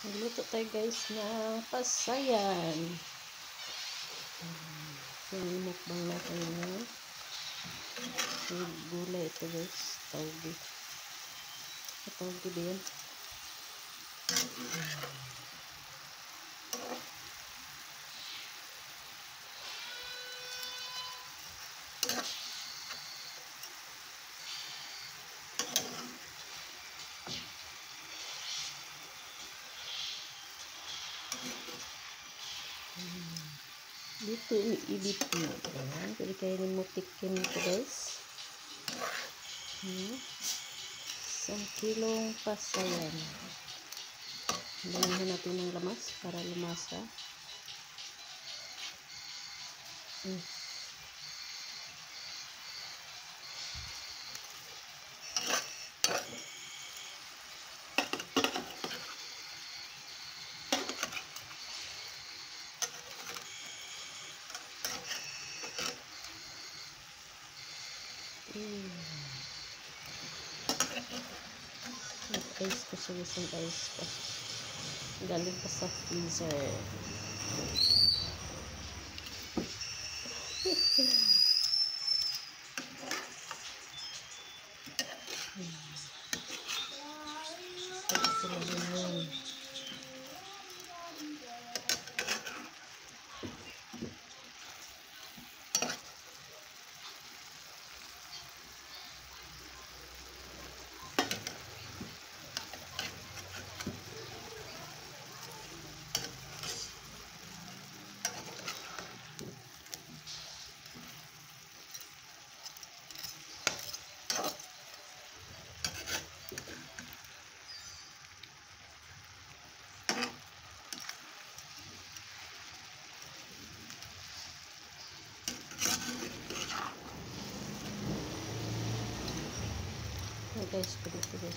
Magluto tayo guys ng pasayan. Yung mukbang natin ngayon. Yung gulay ito guys. Taugi. Taugi din. Dito i-edit mo. Ayan. Pwede kayo mo tikin ito guys. 1 kilong pasayan. Damihan natin ng lamas para lumasa. Ice ko siya, isang ice pa. Galing pa sa freezer. Guys, pwede guys.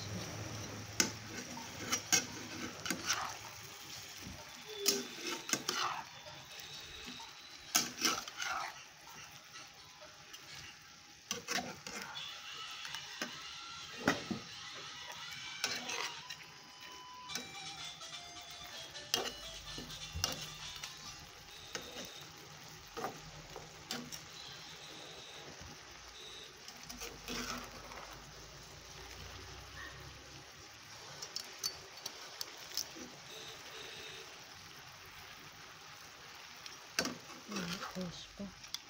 Guys pa.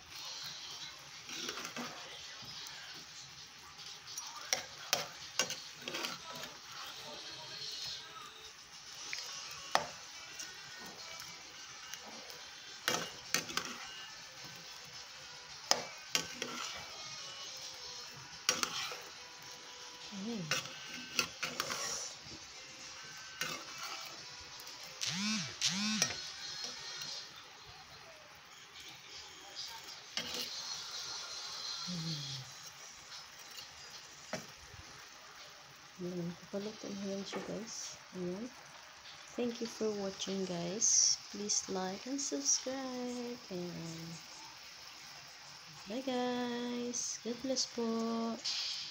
Papaluto na yan siya guys. Ayan. Thank you for watching guys. Please like and subscribe. And bye guys. God bless po.